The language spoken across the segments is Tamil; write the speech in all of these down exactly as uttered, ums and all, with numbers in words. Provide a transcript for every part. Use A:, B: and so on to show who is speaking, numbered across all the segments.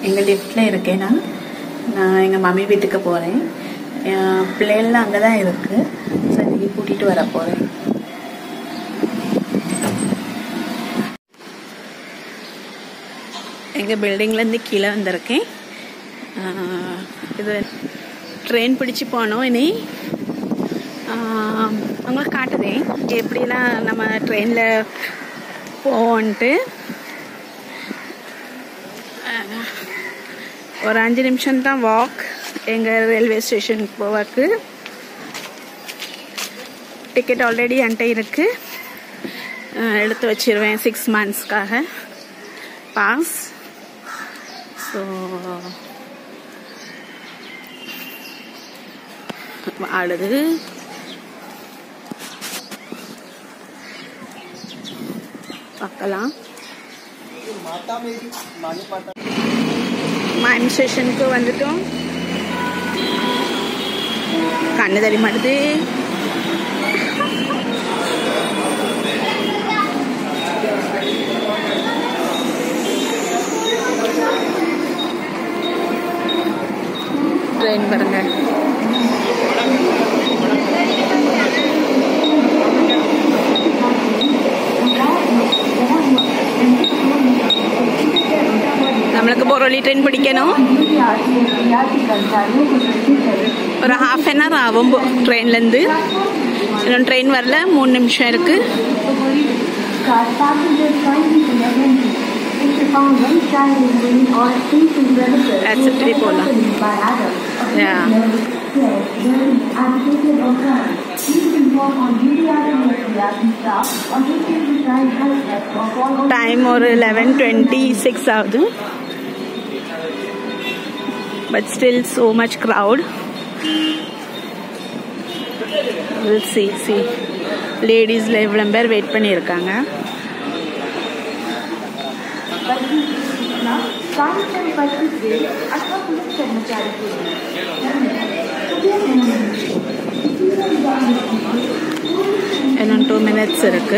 A: எங்கள் லிஃப்டில் இருக்கேன். நான் நான் எங்கள் மம்மி வீட்டுக்கு போகிறேன். பிள்ளைகள்லாம் அங்கே தான் இருக்குது. ஸோ இன்றைக்கி கூட்டிகிட்டு வர போகிறேன். எங்கள் பில்டிங்லேருந்து கீழே வந்திருக்கேன். இது ட்ரெயின் பிடிச்சி போனோம். இனி உங்களுக்கு காட்டுதேன் எப்படிலாம் நம்ம ட்ரெயினில் போவோன்ட்டு. ஒரு அஞ்சு நிமிஷம் தான் வாக் எங்கள் ரயில்வே ஸ்டேஷனுக்கு போவாக்கு. டிக்கெட் ஆல்ரெடி என்கிட்ட இருக்குது, எடுத்து வச்சிருவேன் சிக்ஸ் மந்த்ஸ்க்காக பாஸ். ஸோ ஆடுது. பார்க்கலாம். மைம் ஸ்டேஷனுக்கு வந்துட்டோம். கண்ணு தடி மாட்டுது. ட்ரெயின் பாருங்க. நம்மளுக்கு போரோலி ட்ரெயின் பிடிக்கணும். ஒரு ஹாஃப் அன் ஹவர் ஆகும் ட்ரெயின்லேருந்து. இன்னும் ட்ரெயின் வரல, மூணு நிமிஷம் இருக்கு. ஆக்சுவலி போகலாம். டைம் ஒரு லெவன் டுவெண்ட்டி சிக்ஸ் ஆகுது. But still so much crowd. We'll see, see. Ladies எவ்வளோ பேர் வெயிட் பண்ணியிருக்காங்க. இன்னும் டூ மினிட்ஸ் இருக்கு.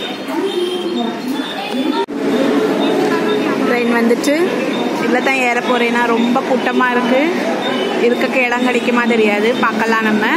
A: ட்ரெயின் வந்துட்டு இதில் தான் ஏற போகிறேன்னா ரொம்ப கூட்டமாக இருக்குது. இருக்க இடம் கிடைக்குமா தெரியாது, பார்க்கலாம் நம்ம.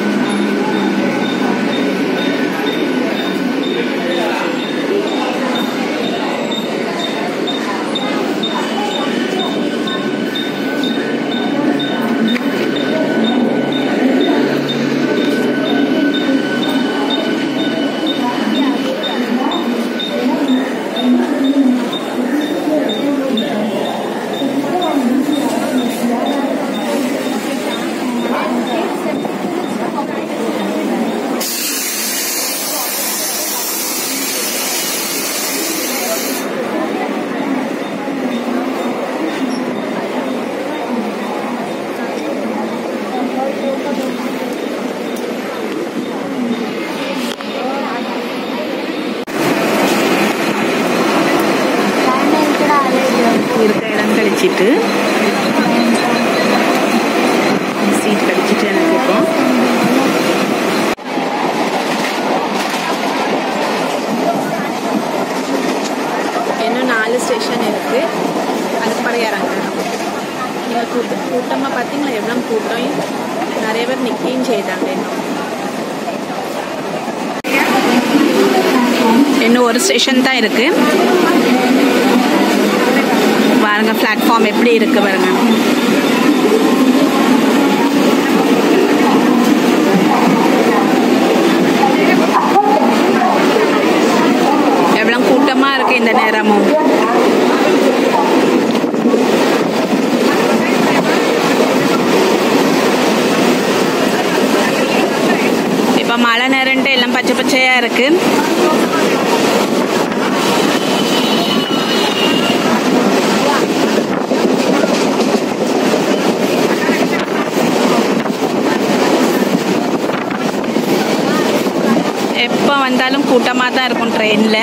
A: இருக்க இடம் கழிச்சிட்டு சீட் கழிச்சிட்டு எனக்கு இப்போ இன்னும் நாலு ஸ்டேஷன் இருக்கு. அதுக்கு பிறகு இறங்குறேன். நீங்கள் கூட்டம் கூட்டமாக பார்த்தீங்களா எவ்வளோ கூட்டம். நிறைய பேர் நிற்கவும் செய்தாங்க. இன்னும் இன்னும் ஒரு ஸ்டேஷன் தான் இருக்கு. பாருங்க பிளாட்ஃபார்ம் எப்படி இருக்கு பாருங்க. எவ்வளவு கூட்டமா இருக்கு இந்த நேரமும். இப்ப மழை நேரம்ட்டு எல்லாம் பச்சை பச்சையா இருக்கு. எப்போ வந்தாலும் கூட்டமாக தான் இருக்கும் ட்ரெயினில்.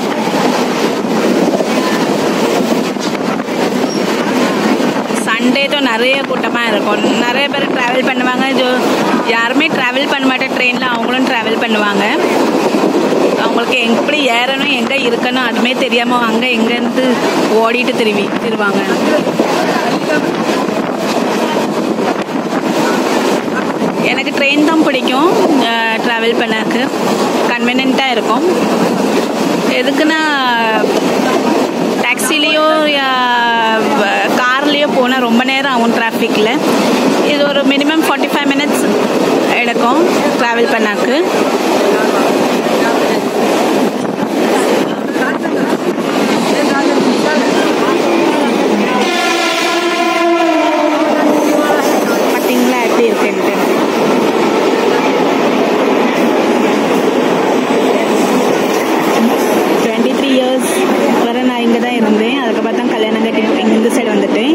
A: சண்டே தான் நிறைய கூட்டமாக இருக்கும். நிறைய பேர் ட்ராவல் பண்ணுவாங்க. ஜோ யாருமே ட்ராவல் பண்ண மாட்டேன் ட்ரெயினில், அவங்களும் ட்ராவல் பண்ணுவாங்க. அவங்களுக்கு எப்படி ஏறணும் எங்கே இருக்கணும் அதுவுமே தெரியாமல் அங்கே எங்கேருந்து ஓடிட்டு திரும்பி திருவாங்க. எனக்கு ட்ரெயின் தான் பிடிக்கும் ட்ராவல் பண்ணக்கு, கன்வீனியண்ட்டாக இருக்கும். எதுக்குன்னா டாக்ஸிலேயோ கார்லேயோ போனால் ரொம்ப நேரம் ஆகும் டிராஃபிக்கில். இது ஒரு மினிமம் ஃபார்ட்டி ஃபைவ் மினிட்ஸ் எடுக்கும் ட்ராவல் பண்ணாக்கு. பார்த்தீங்களா எப்படி இருக்குன்ட்டு. டுவெண்ட்டி த்ரீ இயர்ஸ் வரை நான் இங்கே தான் இருந்தேன். அதுக்கப்புறம் தான் கல்யாணம் கட்டி இந்த சைடு வந்துட்டேன்.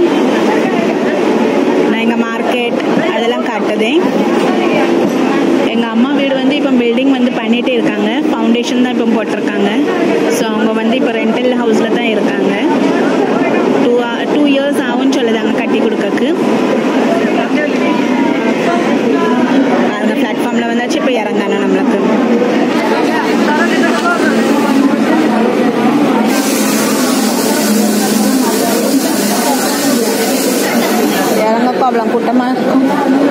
A: நான் எங்கள் மார்க்கெட் அதெல்லாம் காட்டுதேன். எங்கள் அம்மா வீடு வந்து இப்போ பில்டிங் வந்து பண்ணிகிட்டே இருக்காங்க. ஃபவுண்டேஷன் தான் இப்போ போட்டிருக்காங்க. ஸோ அவங்க வந்து இப்போ ரெண்டல் ஹவுஸில் தான் இருக்காங்க. டூ டூ இயர்ஸ் ஆகும்னு சொல்லுதாங்க கட்டி கொடுக்கக்கு. பாருங்க பிளாட்ஃபார்மில் வந்தாச்சு. இப்போ இறங்கணும் நம்மளுக்கு. இறங்கப்போ அவ்வளோ கூட்டமாக இருக்கும்.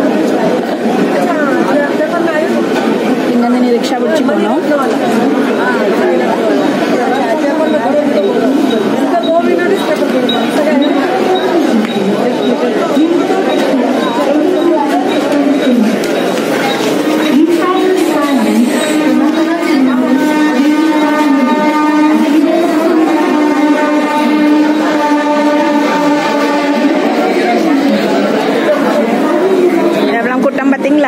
A: இங்கேருந்து நீ ரிக்ஷா பிடிச்சி போகணும். கூட்டம் பார்த்தீங்களா?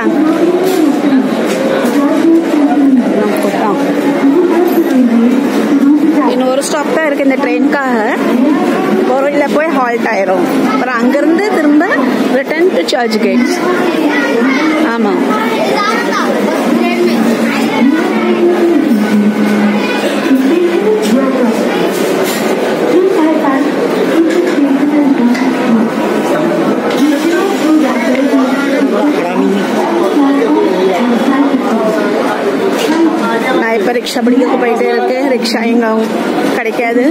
A: கூட்டம் இன்னும் ஒரு ஸ்டாப் தான் இருக்குது இந்த ட்ரெயினுக்காக. பொருளில் போய் ஹால்ட் ஆயிரும். அப்புறம் அங்கேருந்து திரும்ப ரிட்டர்ன் டு சர்ச் கேட்ஸ். ஆமாம், நான் இப்போ ரிக்ஷா பிடிக்க போயிட்டே இருக்கேன். ரிக்ஷா எங்கவும் கிடைக்காது.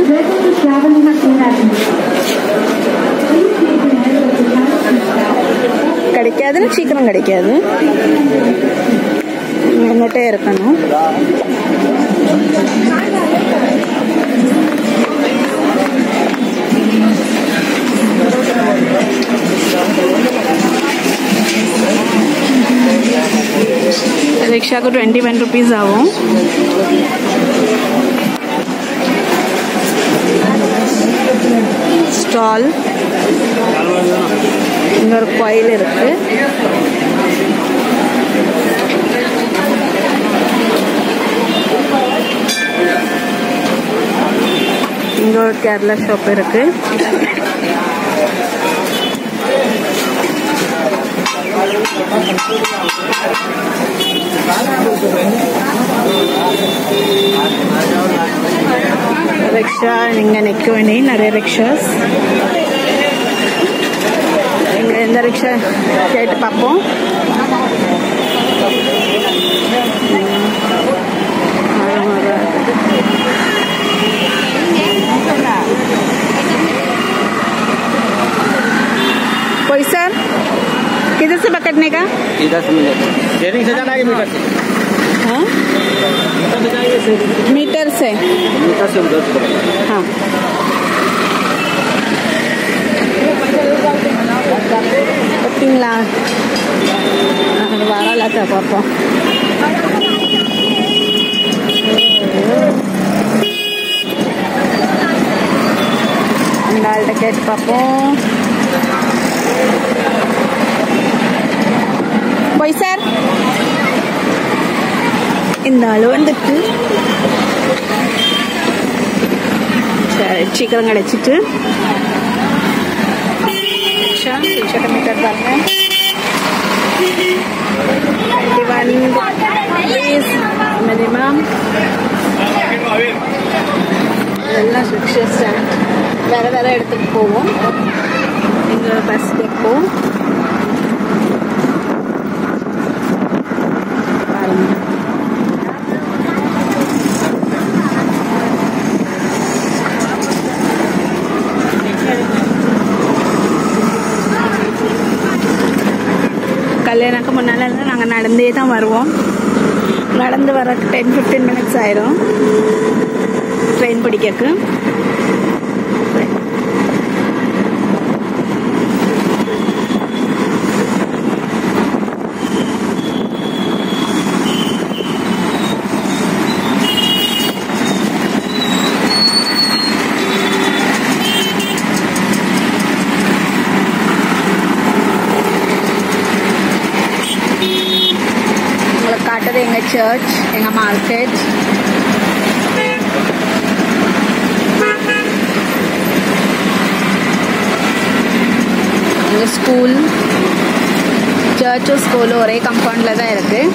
A: கிடைக்காதுன்னு சீக்கிரம் கிடைக்காது. நின்றுட்டே இருக்கணும். रिक्शा को ट्वेंटी वन रुपीज़ ஆகும். ஸ்டால் இங்க ஒரு கோயில் இருக்கு. இங்க ஒரு கேரளா ஷாப் இருக்கு. ரிக்ஷா இங்கே நிற்க வேண்டிய நிறைய ரிக்ஷாஸ். இங்கே எந்த ரிக்ஷா கேட்டு பார்ப்போம். कोई सर किधर से पकड़ने का? इधर से मिलेगा। शेयरिंग से जाना है मीटर से? हाँ मीटर से मीटर से उधर हाँ पत्तीला बारह लाता पापा डाल टिकट पापो போய் சார் இந்த ஆள் வந்துட்டு சரி சீக்கிரம் கிடைச்சிட்டு மீட்டர் பாருங்க மினிமம் எல்லாம் ரிக்ஷா ஸ்டாண்ட் வேற வேற இடத்துக்கு போவோம். இங்கே பஸ் கேட்போம். அதனால நாங்கள் நடந்தே தான் வருவோம். நடந்து வர டென் ஃபிஃப்டீன் மினிட்ஸ் ஆயிரும் ட்ரெயின் பிடிக்கக்கு. காட்டுறது எங்கள் சர்ச், எங்கள் மார்க்கெட். எங்கள் ஸ்கூல், சர்ச்சும் ஸ்கூலும் ஒரே கம்பவுண்டில் தான் இருக்குது.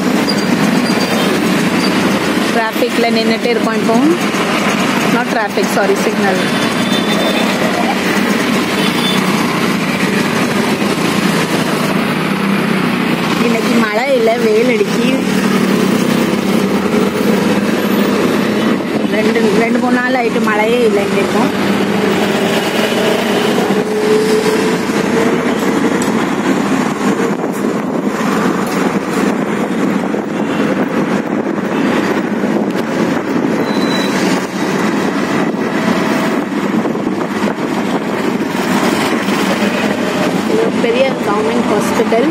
A: டிராஃபிக்கில் நின்றுட்டு இருக்கோம் இப்போ. Not traffic, sorry, signal. இன்னைக்கு மழை இல்லை, வெயில் அடிக்கி. ரெண்டு ரெண்டு மூணு நாள் ஆயிட்டு மழையே இல்லை இங்கேக்கும். பெரிய கவர்மெண்ட் ஹாஸ்பிட்டல்.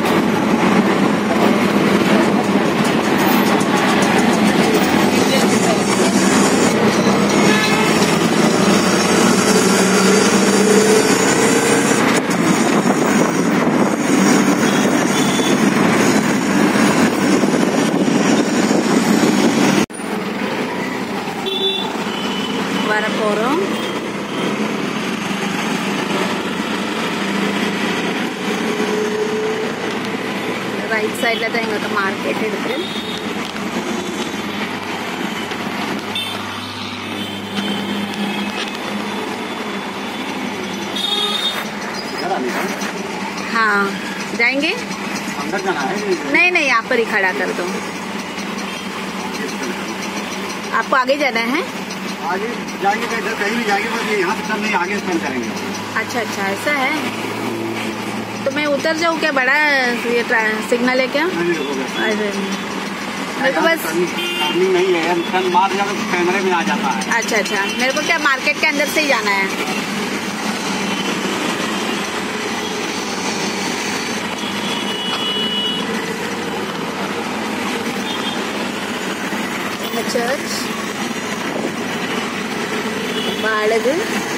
A: வரப்போகிறோம். ரைட் சைடில் தான் எங்களுக்கு மார்க்கெட் இருக்கு. हाँ जाएंगे? अंदर जाना है? नहीं नहीं, यहाँ पर ही खड़ा कर दो. आपको आगे जाना है? आगे जाएंगे तो इधर कहीं भी जाएंगे, बस यहाँ से नहीं, आगे स्पेंड करेंगे. अच्छा अच्छा, ऐसा है. तो मैं उतर जाऊँ क्या? बड़ा ये सिग्नल है क्या? अरे मेरे को बस नहीं है, मार जाए तो कैमरे में आ जाता है. अच्छा अच्छा, मेरे को क्या मार्केट के अंदर से ही जाना है? चर्च बाड़गु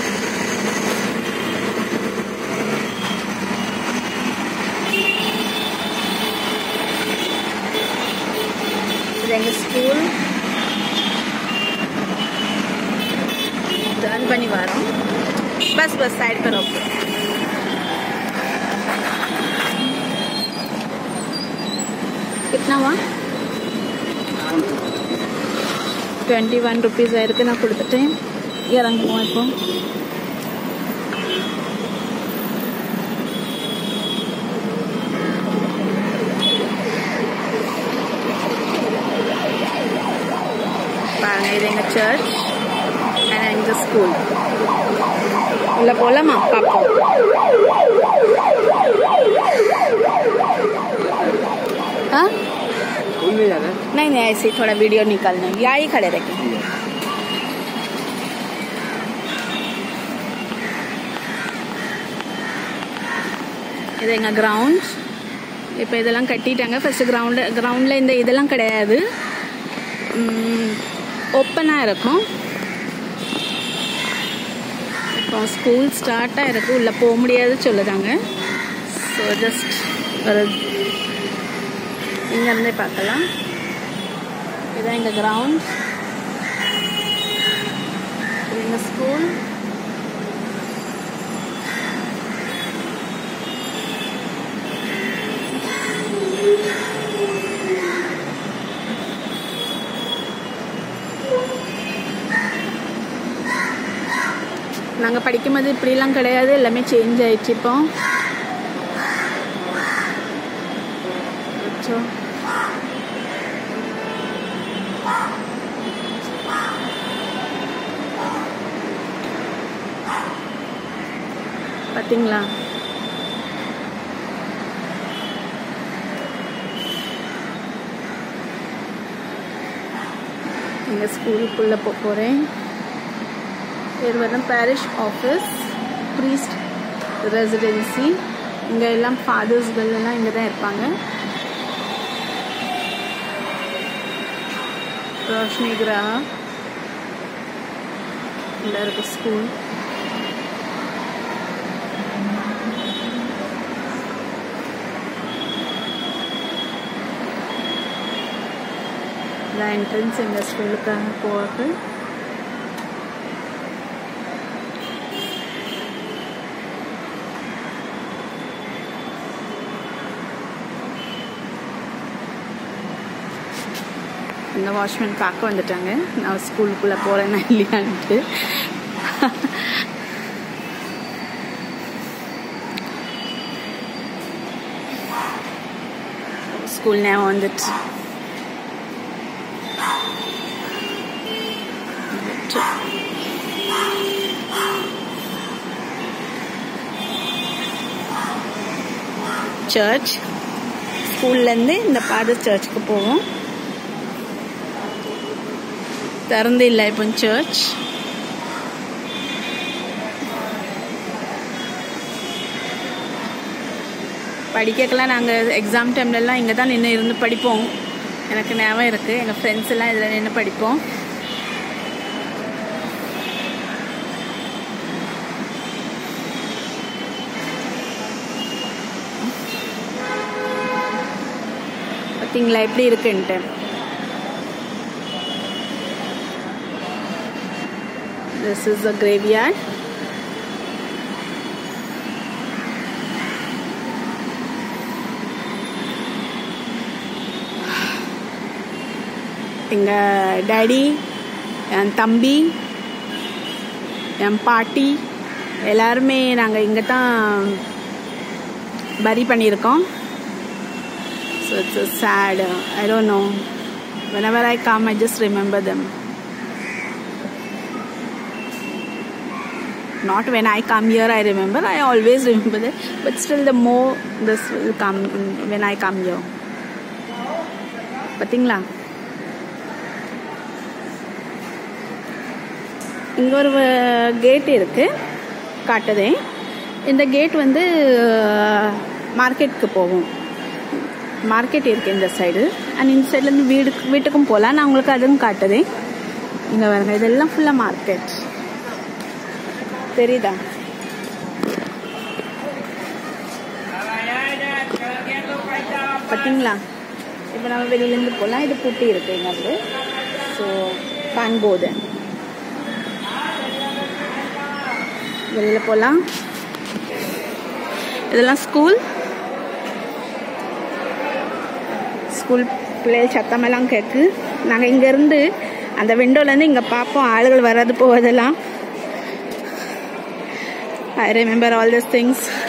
A: स्कूल टर्न बनी वारों बस बस साइड पर रोको. कितना हुआ? டுவெண்ட்டி ஒன் ருபீஸ் ஆயிருக்கு. நான் கொடுத்துட்டேன். இறங்குவோம் இப்போ. பாருங்க, இது எங்கள் சர்ச் அண்ட் எங்கள் ஸ்கூல். உள்ள போகலாமா? பார்ப்போம். ஆ नहीं नहीं, ऐसे थोड़ा वीडियो निकालना है. यहाँ ही खड़े रखें. இது எங்கள் கிரவுண்ட். இப்போ இதெல்லாம் கட்டிட்டாங்க. ஃபர்ஸ்ட் கிரவுண்டு கிரவுண்டில் இந்த இதெல்லாம் கிடையாது, ஓப்பனாக இருக்கும். இப்போ ஸ்கூல் ஸ்டார்ட்டாக இருக்குது. உள்ளே போக முடியாது சொல்லுறாங்க. ஸோ ஜஸ்ட் ஒரு இங்கேருந்தே பார்க்கலாம். இதுதான் எங்கள் கிரவுண்ட், இது எங்கள் ஸ்கூல். நாங்கள் படிக்கும்போது இப்படிலாம் கிடையாது, எல்லாமே சேஞ்ச் ஆயிடுச்சு இப்போ. பார்த்தீங்களா? எங்கள் ஸ்கூலுக்குள்ளே போக போகிறேன். இது வந்து பேரிஷ் ஆஃபீஸ், ப்ரீஸ்ட் ரெசிடென்சி. இங்கே எல்லாம் ஃபாதர்ஸ்கள் எல்லாம் இங்கே தான் இருப்பாங்க. ரோஷினி கிரஹா இல்லை இருக்கு ஸ்கூல். என்ட்ரன்ஸ் எங்கள் ஸ்கூலுக்காக போகுது. இந்த வாட்ச்மேன் பார்க்க வந்துட்டாங்க நான் ஸ்கூலுக்குள்ளே போகிறேன்னா இல்லையான்ட்டு. ஸ்கூல் ஞாபகம் வந்துட்டு சர்ச். ஸ்கூல்லேருந்து இந்த ஃபாதர்ஸ் சர்ச்சுக்கு போவோம். திறந்து இல்லை இப்போ சர்ச். படிக்கலாம் நாங்கள் எக்ஸாம் டைம்லலாம் இங்கே தான் நின்று இருந்து படிப்போம். எனக்கு ஞாபகம் இருக்குது. எங்கள் ஃப்ரெண்ட்ஸ் எல்லாம் இதில் நின்று படிப்போம். பார்த்தீங்களா எப்படி இருக்குன்ட்டு. This is the graveyard. எங்க டாடி, என் தம்பி, என் பாட்டி எல்லாருமே நாங்கள் இங்கே தான் பரி பண்ணியிருக்கோம். So it's so sad. I don't know. Whenever I come, I just remember them. Not when I come here I remember, I always remember that, but still the more this will come when I come here. பார்த்தீங்களா இங்கே ஒரு கேட் இருக்கு காட்டுதே. இந்த கேட் வந்து மார்க்கெட்டுக்கு போகும். மார்க்கெட் இருக்கு இந்த சைடு. அண்ட் இந்த சைட்லேருந்து வீடு வீட்டுக்கும் போகலாம். நான் உங்களுக்கு அதுவும் காட்டுதே. இங்கே வருங்க, இதெல்லாம் ஃபுல்லாக மார்க்கெட் தெரியுதா? பார்த்தீங்களா? இப்போ நம்ம வெளியிலேருந்து போகலாம். இது பூட்டி இருக்கு இங்கே வந்து. ஸோ காண்போது வெளியில் போகலாம். இதெல்லாம் ஸ்கூல். ஸ்கூல் பிள்ளைகள் சத்தமெல்லாம் கேட்கு. நாங்கள் இங்கேருந்து அந்த விண்டோலேருந்து இங்கே பார்ப்போம் ஆளுகள் வர்றது போவதெல்லாம். I remember all these things.